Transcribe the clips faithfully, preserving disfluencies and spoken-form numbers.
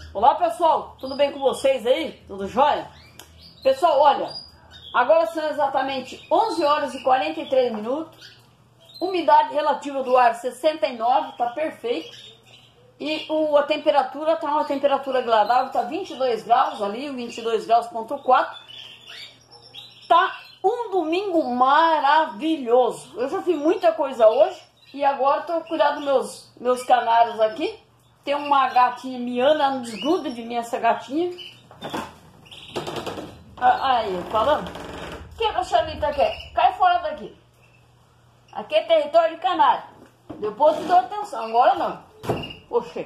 Olá pessoal, tudo bem com vocês aí? Tudo jóia? Pessoal, olha, agora são exatamente onze horas e quarenta e três minutos. Umidade relativa do ar sessenta e nove, tá perfeito. E o, a temperatura tá uma temperatura agradável, tá vinte e dois graus ali, vinte e dois graus ponto quatro. Tá um domingo maravilhoso. Eu já fiz muita coisa hoje e agora tô cuidando dos meus, meus canários aqui. Tem uma gatinha miando, ela não desgruda de mim essa gatinha. Aí, falando. O que a cachalita quer? Cai fora daqui. Aqui é território de canário. Depois te dou atenção, agora não. Poxa.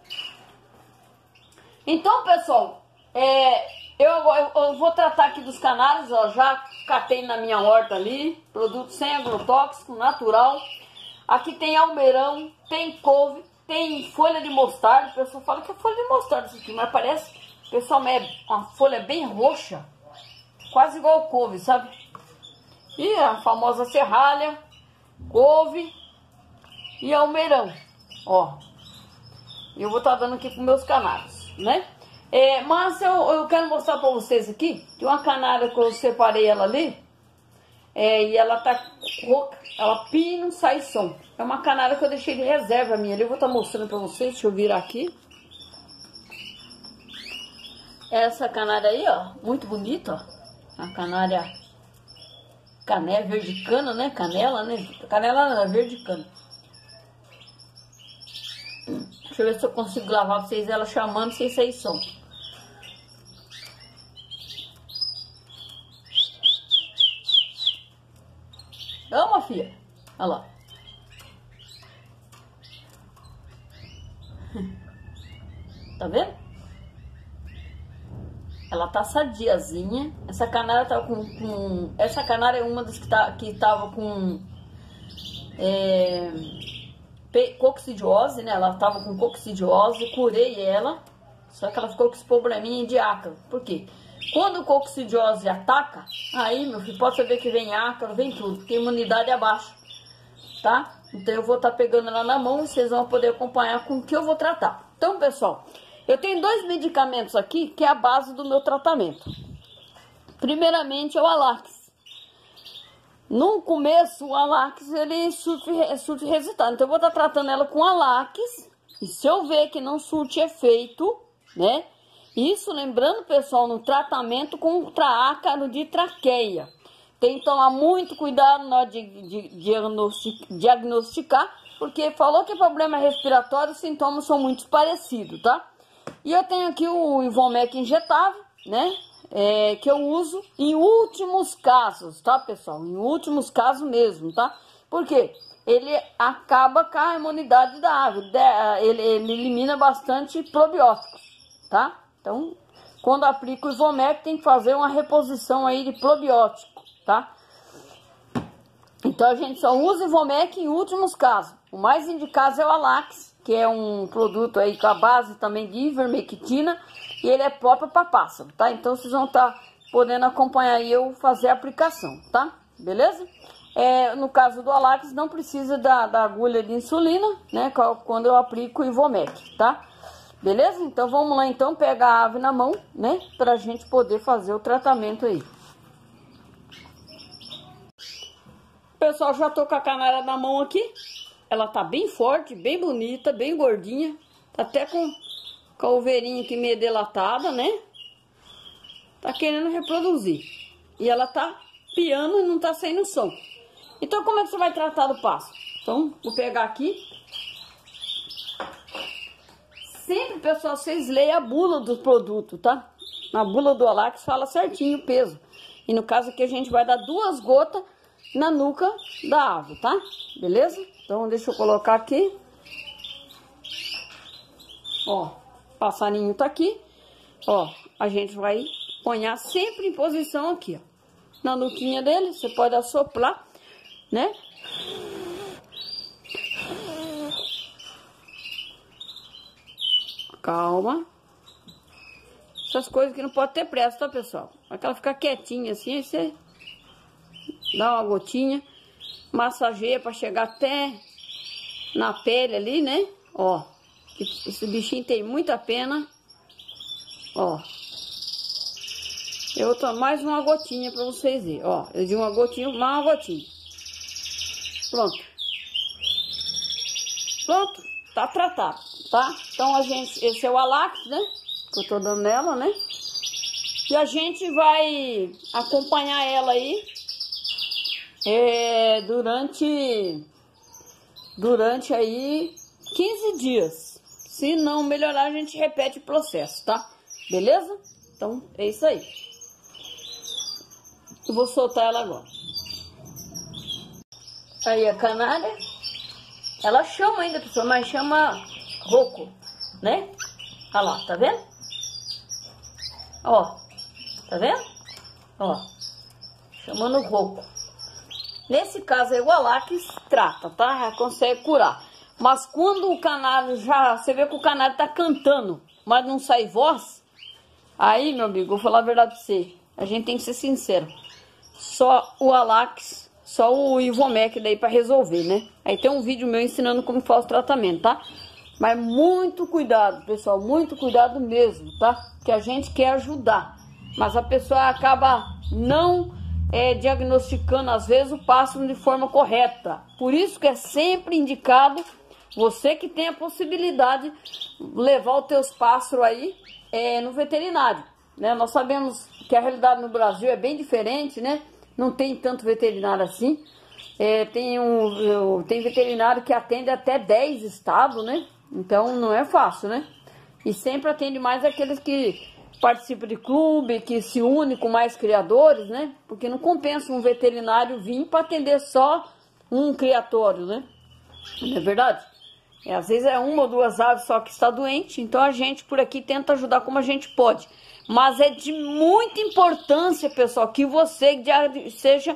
Então, pessoal, é, eu, eu, eu vou tratar aqui dos canários, ó. Já catei na minha horta ali. Produto sem agrotóxico, natural. Aqui tem almeirão, tem couve, tem folha de mostarda. O pessoal fala que é folha de mostarda isso aqui, mas parece, pessoal, é uma folha bem roxa. Quase igual couve, sabe? E a famosa serralha, couve e almeirão, ó. Eu vou estar dando aqui para meus canários, né? É, mas eu, eu quero mostrar para vocês aqui, tem uma canária que eu separei ela ali, é, e ela tá rouca, ela pia e não sai som. É uma canária que eu deixei de reserva minha ali, eu vou estar mostrando para vocês, deixa eu virar aqui. Essa canária aí, ó, muito bonita, ó. A canária canela, verde cana, né? Canela, né? Canela não, é verde cana. Deixa eu ver se eu consigo gravar pra vocês ela chamando sem sair som. Calma, filha. Olha lá. Tá vendo? Ela tá sadiazinha. Essa canária tá com, com... Essa canária é uma das que, tá, que tava com... É, coccidiose, né? Ela tava com coccidiose, curei ela. Só que ela ficou com esse probleminha de ácaro. Por quê? Quando o coccidiose ataca, aí, meu filho, pode saber que vem ácaro, vem tudo. Porque a imunidade é baixa, tá? Então eu vou estar tá pegando ela na mão e vocês vão poder acompanhar com o que eu vou tratar. Então, pessoal, eu tenho dois medicamentos aqui que é a base do meu tratamento. Primeiramente é o Alax. No começo o Alax ele surte, surte resultado. Então eu vou estar tratando ela com Alax. E se eu ver que não surte efeito, né? Isso lembrando, pessoal, no tratamento contra ácaro de traqueia. Tem que tomar muito cuidado na hora de, de, de diagnosticar. Porque falou que é problema respiratório, os sintomas são muito parecidos, tá? E eu tenho aqui o Ivomec injetável, né? É, que eu uso em últimos casos, tá, pessoal? Em últimos casos mesmo, tá? Por quê? Ele acaba com a imunidade da ave. Ele, ele elimina bastante probióticos, tá? Então, quando aplica o Ivomec, tem que fazer uma reposição aí de probiótico, tá? Então, a gente só usa Ivomec em últimos casos. O mais indicado é o Alax, que é um produto aí com a base também de ivermectina, e ele é próprio para pássaro, tá? Então vocês vão estar tá podendo acompanhar eu fazer a aplicação, tá? Beleza? É, no caso do Alax, não precisa da, da agulha de insulina, né? Quando eu aplico o Ivomec, tá? Beleza? Então vamos lá então pegar a ave na mão, né? Pra gente poder fazer o tratamento aí. Pessoal, já tô com a canária na mão aqui. Ela tá bem forte, bem bonita, bem gordinha. Tá até com, com a oveirinha aqui meio delatada, né? Tá querendo reproduzir. E ela tá piando e não tá saindo som. Então, como é que você vai tratar do pássaro? Então, vou pegar aqui. Sempre, pessoal, vocês leem a bula do produto, tá? Na bula do Alax fala certinho o peso. E no caso aqui a gente vai dar duas gotas na nuca da ave, tá? Beleza? Então, deixa eu colocar aqui. Ó, o passarinho tá aqui. Ó, a gente vai ponhar sempre em posição aqui, ó. Na nuquinha dele, você pode assoprar, né? Calma. Essas coisas que não pode ter pressa, tá, pessoal? Aquela ficar quietinha assim, aí você dá uma gotinha, massageia para chegar até na pele ali, né? Ó, esse bichinho tem muita pena. Ó. Eu vou tomar mais uma gotinha pra vocês verem. Ó, eu dei uma gotinha, mais uma gotinha. Pronto. Pronto. Tá tratado, tá? Então a gente, esse é o Alax, né? Que eu tô dando nela, né? E a gente vai acompanhar ela aí é, durante, durante aí quinze dias. Se não melhorar, a gente repete o processo, tá? Beleza? Então é isso aí. Eu vou soltar ela agora. Aí a canária, ela chama ainda, pessoal, mas chama rouco, né? Olha lá, tá vendo? Ó, tá vendo? Ó, chamando rouco. Nesse caso aí o Alax trata, tá? Já consegue curar. Mas quando o canário já, você vê que o canário tá cantando, mas não sai voz, aí, meu amigo, vou falar a verdade pra você, a gente tem que ser sincero. Só o Alax, só o Ivomec daí pra resolver, né? Aí tem um vídeo meu ensinando como faz o tratamento, tá? Mas muito cuidado, pessoal, muito cuidado mesmo, tá? Que a gente quer ajudar, mas a pessoa acaba não é, diagnosticando, às vezes, o pássaro de forma correta. Por isso que é sempre indicado, você que tem a possibilidade, levar os teus pássaros aí é, no veterinário, né? Nós sabemos que a realidade no Brasil é bem diferente, né? Não tem tanto veterinário assim. É, tem, um, tem veterinário que atende até dez estados, né? Então não é fácil, né? E sempre atende mais aqueles que participam de clube, que se unem com mais criadores, né? Porque não compensa um veterinário vir para atender só um criatório, né? Não é verdade? E às vezes é uma ou duas aves só que está doente, então a gente por aqui tenta ajudar como a gente pode. Mas é de muita importância, pessoal, que você seja,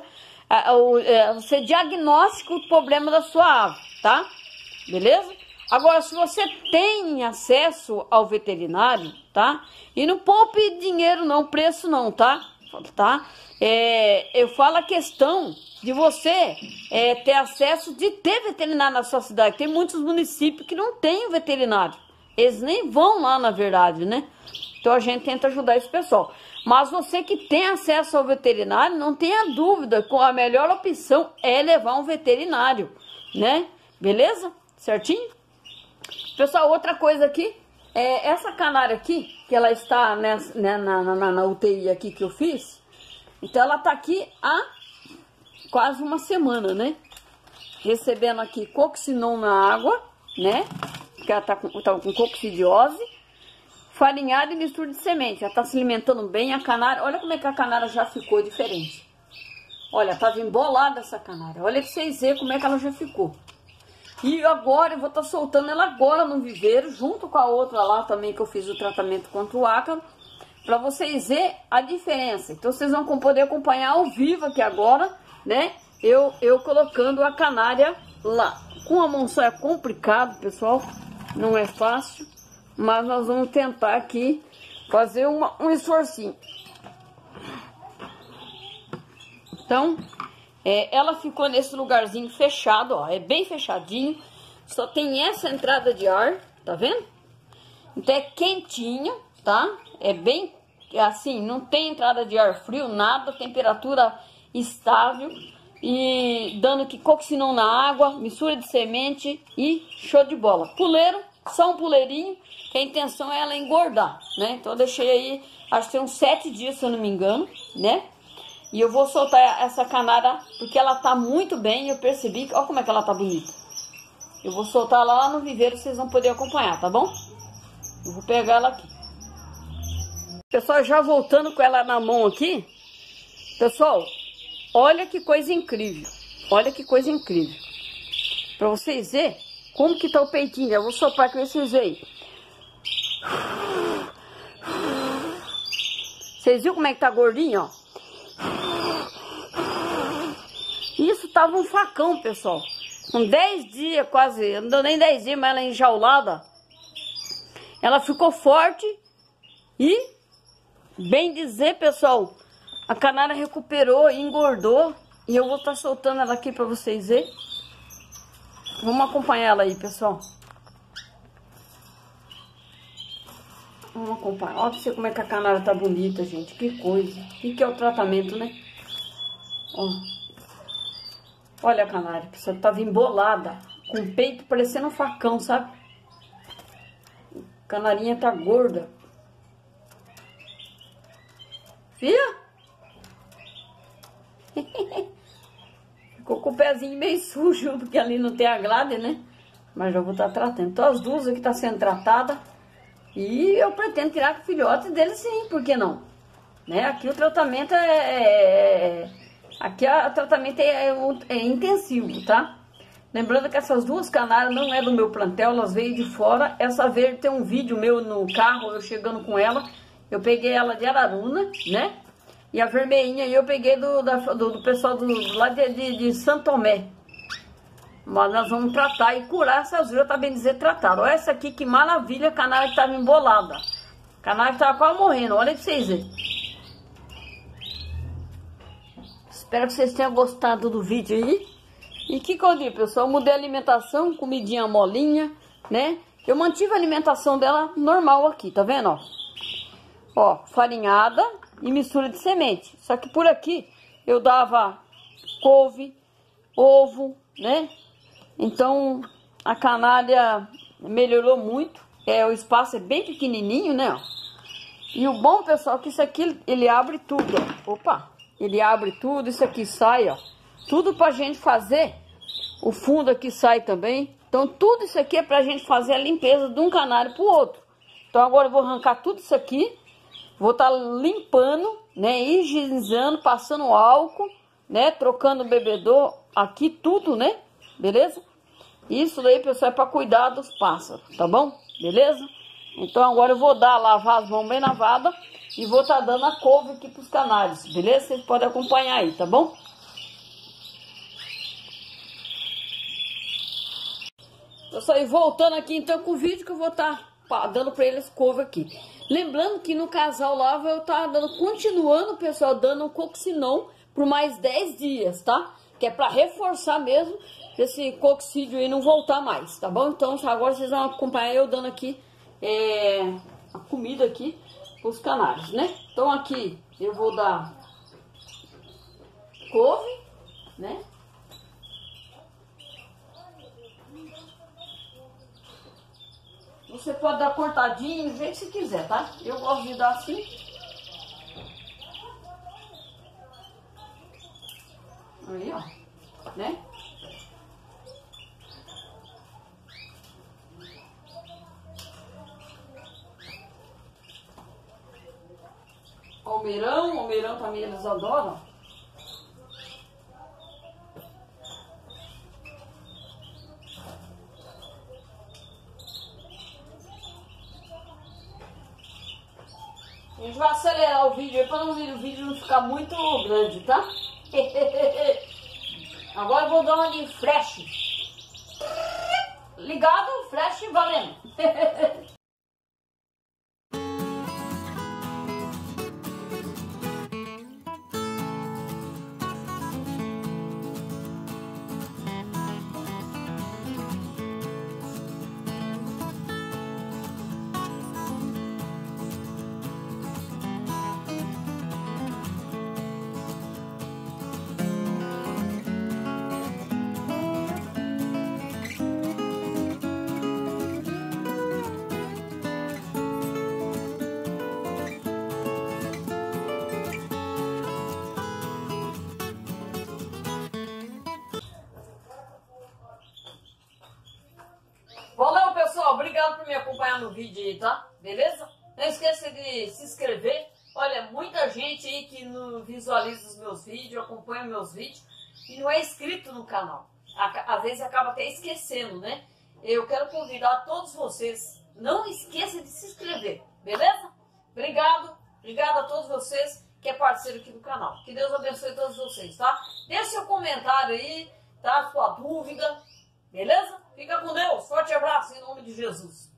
você diagnostique o problema da sua ave, tá? Beleza? Agora, se você tem acesso ao veterinário, tá? E não poupe dinheiro não, preço não, tá? Tá? É, eu falo a questão de você é, ter acesso de ter veterinário na sua cidade. Tem muitos municípios que não tem veterinário. Eles nem vão lá, na verdade, né? Então a gente tenta ajudar esse pessoal. Mas você que tem acesso ao veterinário, não tenha dúvida, a melhor opção é levar um veterinário, né? Beleza? Certinho? Pessoal, outra coisa aqui, é essa canária aqui, que ela está nessa, né, na, na, na U T I aqui que eu fiz, então ela tá aqui há quase uma semana, né? Recebendo aqui coxinon na água, né? Porque ela tá com, tá com coccidiose, farinhada e mistura de semente. Ela tá se alimentando bem, a canária, olha como é que a canária já ficou diferente. Olha, tava embolada essa canária, olha pra vocês verem como é que ela já ficou. E agora eu vou estar tá soltando ela agora no viveiro, junto com a outra lá também que eu fiz o tratamento contra o ácaro, para vocês verem a diferença. Então vocês vão poder acompanhar ao vivo aqui agora, né? Eu, eu colocando a canária lá. Com a monção é complicado, pessoal, não é fácil, mas nós vamos tentar aqui fazer uma, um esforcinho. Então... É, ela ficou nesse lugarzinho fechado, ó, é bem fechadinho, só tem essa entrada de ar, tá vendo? Então é quentinho, tá? É bem assim, não tem entrada de ar frio, nada, temperatura estável e dando que coxinon na água, mistura de semente e show de bola. Puleiro, só um puleirinho, que a intenção é ela engordar, né? Então eu deixei aí, acho que tem uns sete dias, se eu não me engano, né? E eu vou soltar essa canária, porque ela tá muito bem, eu percebi, olha como é que ela tá bonita. Eu vou soltar ela lá no viveiro, vocês vão poder acompanhar, tá bom? Eu vou pegar ela aqui. Pessoal, já voltando com ela na mão aqui, pessoal, olha que coisa incrível, olha que coisa incrível. Pra vocês verem como que tá o peitinho, eu vou soprar aqui pra vocês verem. Vocês viram como é que tá gordinho, ó? Isso tava um facão, pessoal. Com dez dias quase, não deu nem dez dias, mas ela enjaulada. Ela ficou forte e, bem dizer, pessoal, a canária recuperou e engordou. E eu vou estar soltando ela aqui pra vocês verem. Vamos acompanhar ela aí, pessoal. Vamos acompanhar. Olha pra você como é que a canária tá bonita, gente. Que coisa. O que, que é o tratamento, né? Ó. Olha a canária. A pessoa tava embolada. Com o peito parecendo um facão, sabe? A canarinha tá gorda. Fia? Ficou com o pezinho meio sujo, porque ali não tem a grade, né? Mas já vou estar tratando. Então as duas aqui tá sendo tratada. E eu pretendo tirar com filhotes dele sim, por que não? Né? Aqui o tratamento é... é aqui o tratamento é, é, é intensivo, tá? Lembrando que essas duas canárias não é do meu plantel, elas veio de fora. Essa verde tem um vídeo meu no carro, eu chegando com ela. Eu peguei ela de Araruna, né? E a vermelhinha aí eu peguei do, da, do, do pessoal do, lá de, de, de Santo Tomé. Mas nós vamos tratar e curar essas vilas, tá bem dizer, tratar. Olha essa aqui, que maravilha, a canária que tava embolada. A canária que tava quase morrendo, olha pra vocês verem. Espero que vocês tenham gostado do vídeo aí. E que que eu digo, pessoal? Eu mudei a alimentação, comidinha molinha, né? Eu mantive a alimentação dela normal aqui, tá vendo, ó? Ó, farinhada e mistura de semente. Só que por aqui eu dava couve, ovo, né? Então a canária melhorou muito. É, o espaço é bem pequenininho, né? E o bom, pessoal, é que isso aqui ele abre tudo, ó. Opa! Ele abre tudo, isso aqui sai, ó. Tudo pra gente fazer. O fundo aqui sai também. Então tudo isso aqui é pra gente fazer a limpeza de um canário pro outro. Então agora eu vou arrancar tudo isso aqui. Vou estar tá limpando, né, higienizando, passando álcool, né, trocando o bebedor aqui, tudo, né, beleza? Isso daí, pessoal, é para cuidar dos pássaros, tá bom? Beleza? Então agora eu vou dar, lavar as mãos bem lavadas e vou estar tá dando a couve aqui pros canários, beleza? Vocês podem acompanhar aí, tá bom? Pessoal, e voltando aqui então com o vídeo que eu vou estar tá dando para eles couve aqui. Lembrando que no casal lá eu vou estar dando, continuando, pessoal, dando um coccinon por mais dez dias, tá? Que é para reforçar mesmo esse coccídio aí não voltar mais, tá bom? Então agora vocês vão acompanhar eu dando aqui é, a comida aqui pros canários, né? Então aqui eu vou dar couve, né? Você pode dar cortadinho, do jeito que você quiser, tá? Eu gosto de dar assim. Aí, ó. Né? Almeirão, almeirão também eles adoram. A gente vai acelerar o vídeo aí para o vídeo não ficar muito grande, tá? Agora eu vou dar uma de flash. Ligado, flash valendo. Valeu, pessoal. Obrigado por me acompanhar no vídeo aí, tá? Beleza? Não esqueça de se inscrever. Olha, muita gente aí que não visualiza os meus vídeos, acompanha meus vídeos e não é inscrito no canal. Às vezes acaba até esquecendo, né? Eu quero convidar todos vocês. Não esqueça de se inscrever, beleza? Obrigado. Obrigado a todos vocês que é parceiro aqui do canal. Que Deus abençoe todos vocês, tá? Deixe seu comentário aí, tá? Sua dúvida, beleza? Fica com Deus. Forte abraço em nome de Jesus.